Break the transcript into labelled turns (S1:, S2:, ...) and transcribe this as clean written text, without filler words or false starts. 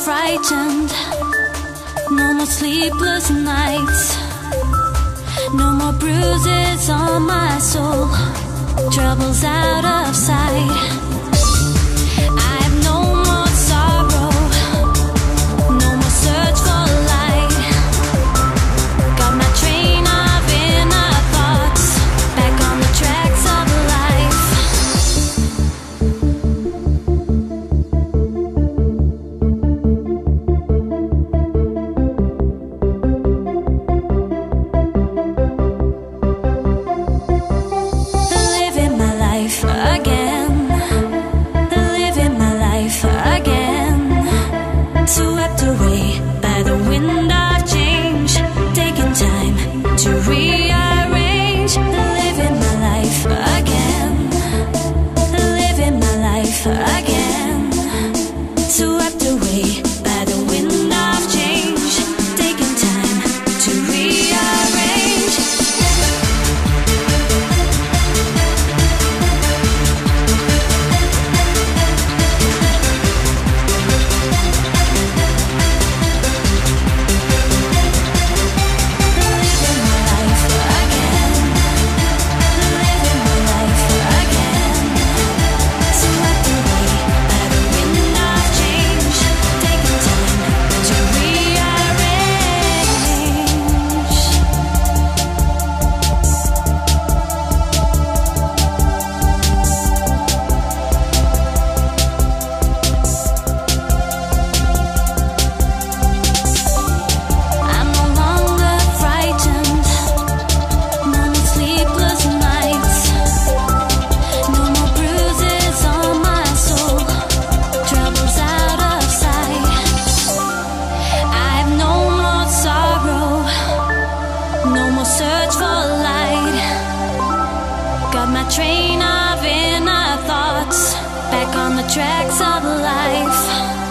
S1: frightened, no more sleepless nights, no more bruises on my soul, troubles out of sight. I have no more sorrow, no more search for light. Got my train of inner thoughts back on the tracks of life. Living my life again, living my life again, swept away by the wind of change, taking time to rearrange. Living my life again, living my life again, swept away by the wind of change, taking time to rearrange. Living my life again, living my life again, swept away by the wind of change, taking time to rearrange. I'm no longer frightened, no more sleepless nights, no more bruises on my soul, troubles out of sight. I have no more sorrow, no more search for light. Got my train of inner thoughts back on the tracks of life.